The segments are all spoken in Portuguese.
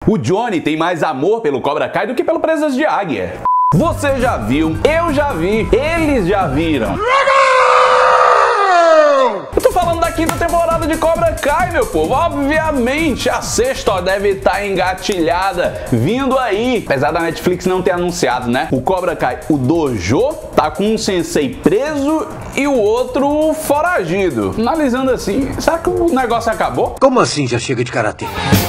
O Johnny tem mais amor pelo Cobra Kai do que pelo Presas de Águia. Você já viu, eu já vi, eles já viram. Eu tô falando da quinta temporada de Cobra Kai, meu povo. Obviamente, a sexta deve estar engatilhada, vindo aí. Apesar da Netflix não ter anunciado, né? O Cobra Kai, o Dojo, tá com um sensei preso e o outro foragido. Analisando assim, será que o negócio acabou? Como assim já chega de karatê?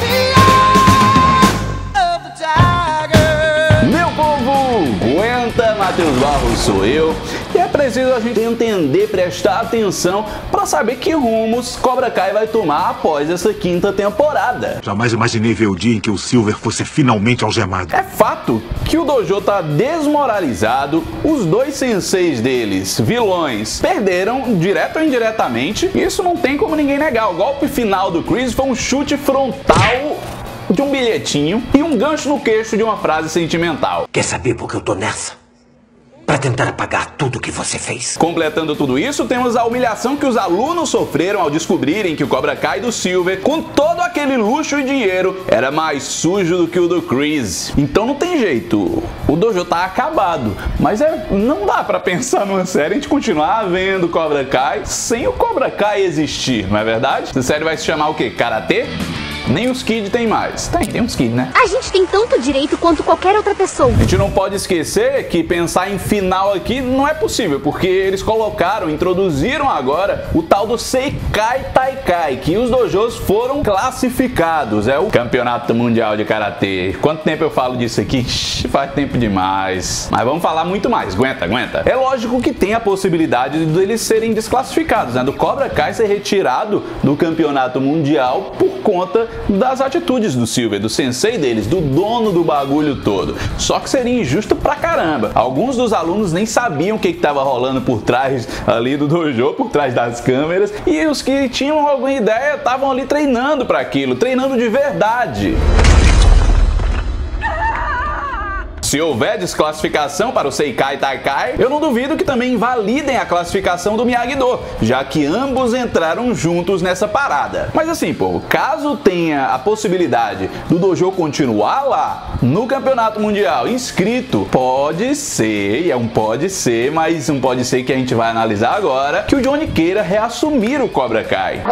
Meu povo, aguenta, Matheus Barros sou eu. E é preciso a gente entender, prestar atenção para saber que rumos Cobra Kai vai tomar após essa quinta temporada. Jamais imaginei ver o dia em que o Silver fosse finalmente algemado. É fato que o Dojo tá desmoralizado, os dois senseis deles, vilões, perderam direto ou indiretamente. Isso não tem como ninguém negar. O golpe final do Chris foi um chute frontal de um bilhetinho e um gancho no queixo de uma frase sentimental. Quer saber por que eu tô nessa? Pra tentar apagar tudo que você fez. Completando tudo isso, temos a humilhação que os alunos sofreram ao descobrirem que o Cobra Kai do Silver, com todo aquele luxo e dinheiro, era mais sujo do que o do Chris. Então não tem jeito, o Dojo tá acabado. Mas não dá pra pensar numa série e a gente continuar vendo Cobra Kai sem o Cobra Kai existir, não é verdade? Essa série vai se chamar o quê? Karatê? Nem os Kid tem mais. Tem uns Kid, né? A gente tem tanto direito quanto qualquer outra pessoa. A gente não pode esquecer que pensar em final aqui não é possível, porque eles introduziram agora o tal do Seikai Taikai, que os dojos foram classificados. É o Campeonato Mundial de Karatê. Quanto tempo eu falo disso aqui? Faz tempo demais. Mas vamos falar muito mais. Aguenta. É lógico que tem a possibilidade deles serem desclassificados, né? Do Cobra Kai ser retirado do Campeonato Mundial por conta das atitudes do Silver, do sensei deles, do dono do bagulho todo. Só que seria injusto pra caramba. Alguns dos alunos nem sabiam o que estava rolando por trás ali do dojo, por trás das câmeras, e os que tinham alguma ideia estavam ali treinando para aquilo, treinando de verdade. Se houver desclassificação para o Seikai Taikai, eu não duvido que também invalidem a classificação do Miyagi-Do, já que ambos entraram juntos nessa parada. Mas assim, pô, caso tenha a possibilidade do dojo continuar lá no Campeonato Mundial inscrito, pode ser, e é um pode ser, mas um pode ser que a gente vai analisar agora, que o Johnny queira reassumir o Cobra Kai.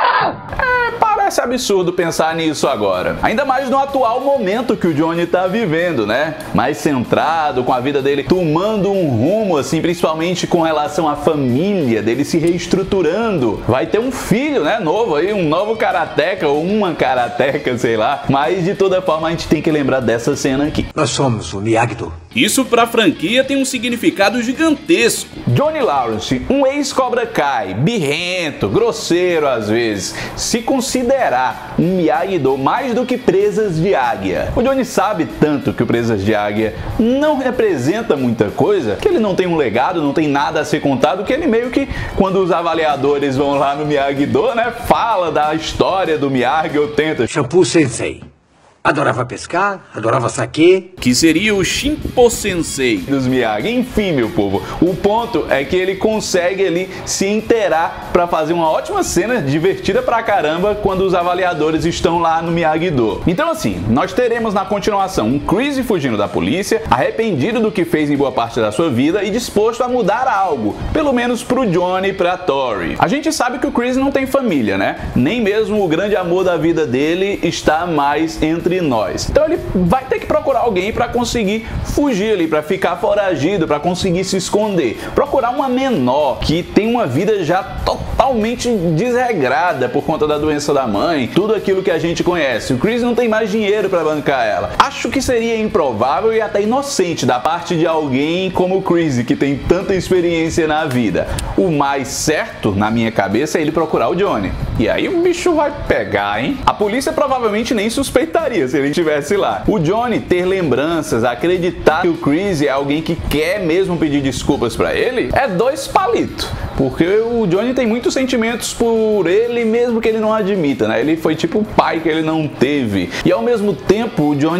Parece absurdo pensar nisso agora. Ainda mais no atual momento que o Johnny tá vivendo, né? Mais centrado, com a vida dele tomando um rumo, assim, principalmente com relação à família, dele se reestruturando. Vai ter um filho, né? Novo aí, um novo karateca ou uma karateca, sei lá. Mas de toda forma a gente tem que lembrar dessa cena aqui. Nós somos o Miyagi-Do. Isso pra franquia tem um significado gigantesco. Johnny Lawrence, um ex-Cobra Kai, birrento, grosseiro às vezes, se considerar um Miyagi-Do mais do que Presas de Águia. O Johnny sabe tanto que o Presas de Águia não representa muita coisa, que ele não tem um legado, não tem nada a ser contado, que ele meio que, quando os avaliadores vão lá no Miyagi-Do, né, fala da história do Miyagi ou tenta. Shampoo Sensei. Adorava pescar, adorava saquê. Que seria o Shinpo Sensei dos Miyagi. Enfim, meu povo, o ponto é que ele consegue ali se inteirar para fazer uma ótima cena divertida pra caramba quando os avaliadores estão lá no Miyagi-Do. Então assim, nós teremos na continuação um Chris fugindo da polícia, arrependido do que fez em boa parte da sua vida e disposto a mudar algo, pelo menos pro Johnny e pra Tori. A gente sabe que o Chris não tem família, né? Nem mesmo o grande amor da vida dele está mais entre nós. Então ele vai ter que procurar alguém para conseguir fugir ali, para ficar foragido, para conseguir se esconder. Procurar uma menor que tem uma vida já totalmente desregrada por conta da doença da mãe, tudo aquilo que a gente conhece. O Chris não tem mais dinheiro para bancar ela. Acho que seria improvável e até inocente da parte de alguém como o Chris, que tem tanta experiência na vida. O mais certo, na minha cabeça, é ele procurar o Johnny. E aí o bicho vai pegar, hein? A polícia provavelmente nem suspeitaria se ele estivesse lá. O Johnny ter lembranças, acreditar que o Chris é alguém que quer mesmo pedir desculpas pra ele, é dois palitos. Porque o Johnny tem muitos sentimentos por ele, mesmo que ele não admita, né? Ele foi tipo o pai que ele não teve. E ao mesmo tempo, o Johnny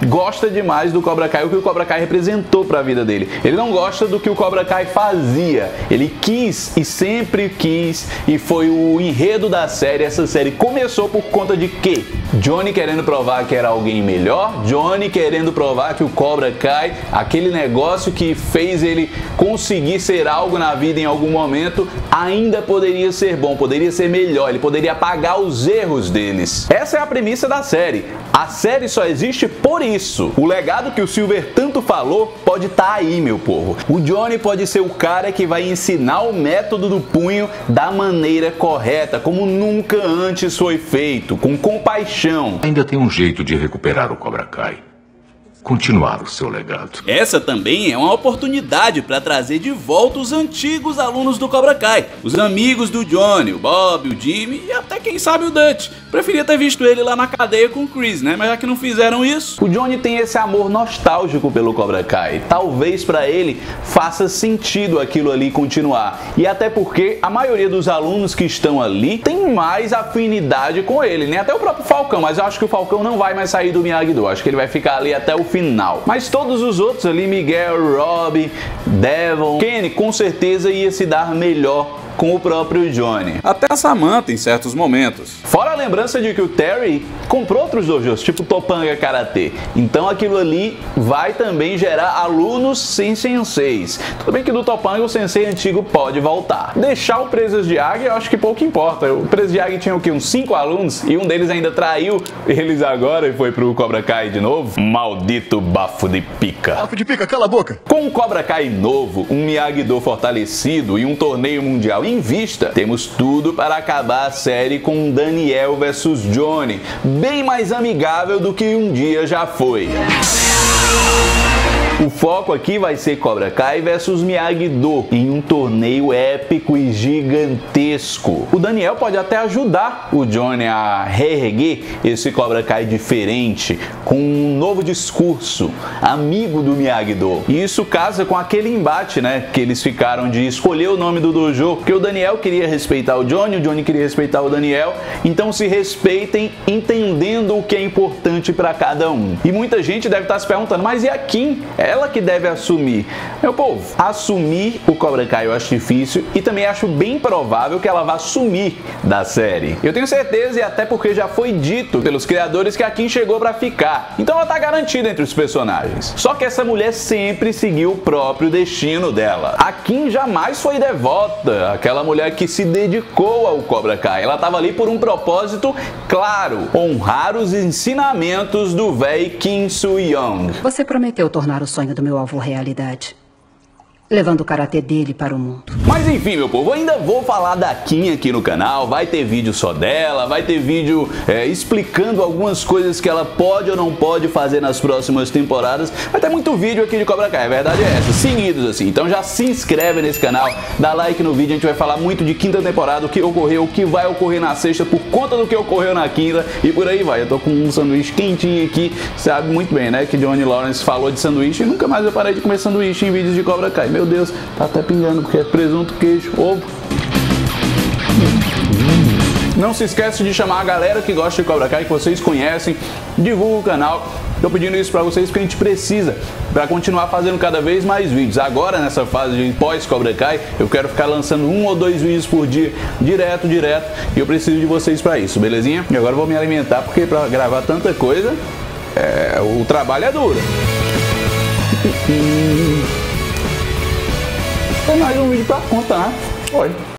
gosta demais do Cobra Kai, o que o Cobra Kai representou para a vida dele. Ele não gosta do que o Cobra Kai fazia. Ele quis e sempre quis, e foi o enredo da série. Essa série começou por conta de quê? Johnny querendo provar que era alguém melhor, Johnny querendo provar que o Cobra Kai, aquele negócio que fez ele conseguir ser algo na vida em algum momento, ainda poderia ser bom, poderia ser melhor, ele poderia apagar os erros deles. Essa é a premissa da série. A série só existe por isso. O legado que o Silver tanto falou pode estar aí, meu povo. O Johnny pode ser o cara que vai ensinar o método do punho da maneira correta, como nunca antes foi feito, com compaixão. Ainda tem um jeito de recuperar o Cobra Kai. Continuar o seu legado. Essa também é uma oportunidade para trazer de volta os antigos alunos do Cobra Kai, os amigos do Johnny, o Bob, o Jimmy e até quem sabe o Dutch. Preferia ter visto ele lá na cadeia com o Chris, né? Mas já que não fizeram isso... O Johnny tem esse amor nostálgico pelo Cobra Kai. Talvez para ele faça sentido aquilo ali continuar. E até porque a maioria dos alunos que estão ali tem mais afinidade com ele, né? Até o próprio Falcão, mas eu acho que o Falcão não vai mais sair do Miyagi-Do. Acho que ele vai ficar ali até o final. Mas todos os outros ali, Miguel, Rob, Devon, Kenny, com certeza ia se dar melhor com o próprio Johnny. Até a Samantha em certos momentos. Fora a lembrança de que o Terry comprou outros dojos, tipo Topanga Karatê. Então aquilo ali vai também gerar alunos sem senseis. Tudo bem que do Topanga o sensei antigo pode voltar. Deixar o Presas de Águia eu acho que pouco importa. O Presas de Águia tinha o quê? Uns 5 alunos e um deles ainda traiu eles agora e foi pro Cobra Kai de novo. Maldito bafo de pica. Bafo de pica, cala a boca! Com o Cobra Kai novo, um Miyagi-Do fortalecido e um torneio mundial em vista, temos tudo para acabar a série com Daniel versus Johnny, bem mais amigável do que um dia já foi. O foco aqui vai ser Cobra Kai versus Miyagi-Do em um torneio épico e gigantesco. O Daniel pode até ajudar o Johnny a reerguer esse Cobra Kai diferente, com um novo discurso, amigo do Miyagi-Do. E isso casa com aquele embate, né, que eles ficaram de escolher o nome do dojo, porque o Daniel queria respeitar o Johnny queria respeitar o Daniel. Então se respeitem, entendendo o que é importante para cada um. E muita gente deve estar se perguntando, mas e a Kim? Ela que deve assumir. Meu povo, assumir o Cobra Kai eu acho difícil e também acho bem provável que ela vá sumir da série. Eu tenho certeza, e até porque já foi dito pelos criadores, que a Kim chegou pra ficar. Então ela tá garantida entre os personagens. Só que essa mulher sempre seguiu o próprio destino dela. A Kim jamais foi devota, aquela mulher que se dedicou ao Cobra Kai. Ela tava ali por um propósito claro, honrar os ensinamentos do véi Kim Soo-young. Você prometeu tornar o sonho do meu alvo realidade, levando o karatê dele para o mundo. Mas enfim, meu povo, ainda vou falar da Kim aqui no canal, vai ter vídeo só dela, vai ter vídeo explicando algumas coisas que ela pode ou não pode fazer nas próximas temporadas. Vai ter muito vídeo aqui de Cobra Kai, a verdade é essa, seguidos assim. Então já se inscreve nesse canal, dá like no vídeo, a gente vai falar muito de quinta temporada, o que ocorreu, o que vai ocorrer na sexta por conta do que ocorreu na quinta e por aí vai. Eu tô com um sanduíche quentinho aqui, sabe muito bem, né, que Johnny Lawrence falou de sanduíche e nunca mais eu parei de comer sanduíche em vídeos de Cobra Kai. Meu Deus, tá até pingando porque é presunto, queijo, ovo. Não se esquece de chamar a galera que gosta de Cobra Kai, que vocês conhecem, divulga o canal. Tô pedindo isso pra vocês porque a gente precisa pra continuar fazendo cada vez mais vídeos. Agora, nessa fase de pós-Cobra Kai, eu quero ficar lançando 1 ou 2 vídeos por dia, direto, e eu preciso de vocês pra isso, belezinha? E agora eu vou me alimentar porque pra gravar tanta coisa, o trabalho é duro. Tem mais um vídeo pra conta, né? Oi.